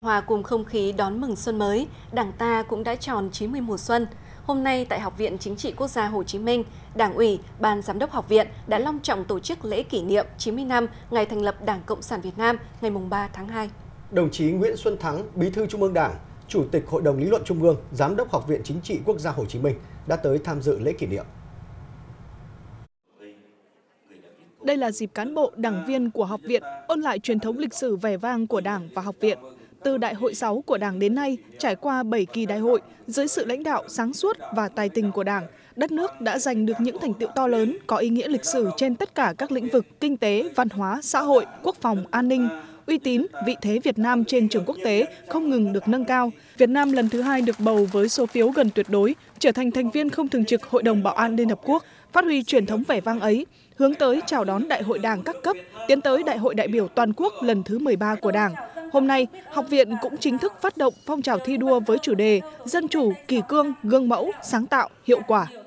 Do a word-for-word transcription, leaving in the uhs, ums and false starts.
Hòa cùng không khí đón mừng xuân mới, Đảng ta cũng đã tròn chín mươi mùa xuân. Hôm nay tại Học viện Chính trị Quốc gia Hồ Chí Minh, Đảng ủy, Ban Giám đốc Học viện đã long trọng tổ chức lễ kỷ niệm chín mươi năm ngày thành lập Đảng Cộng sản Việt Nam ngày ba tháng hai. Đồng chí Nguyễn Xuân Thắng, Bí thư Trung ương Đảng, Chủ tịch Hội đồng Lý luận Trung ương, Giám đốc Học viện Chính trị Quốc gia Hồ Chí Minh đã tới tham dự lễ kỷ niệm. Đây là dịp cán bộ, đảng viên của học viện ôn lại truyền thống lịch sử vẻ vang của Đảng và học viện. Từ Đại hội sáu của Đảng đến nay, trải qua bảy kỳ đại hội, dưới sự lãnh đạo sáng suốt và tài tình của Đảng, đất nước đã giành được những thành tựu to lớn, có ý nghĩa lịch sử trên tất cả các lĩnh vực kinh tế, văn hóa, xã hội, quốc phòng, an ninh. Uy tín, vị thế Việt Nam trên trường quốc tế không ngừng được nâng cao. Việt Nam lần thứ hai được bầu với số phiếu gần tuyệt đối, trở thành thành viên không thường trực Hội đồng Bảo an Liên Hợp Quốc, phát huy truyền thống vẻ vang ấy, hướng tới chào đón Đại hội Đảng các cấp, tiến tới Đại hội đại biểu toàn quốc lần thứ mười ba của Đảng. Hôm nay, học viện cũng chính thức phát động phong trào thi đua với chủ đề Dân chủ, kỷ cương, gương mẫu, sáng tạo, hiệu quả.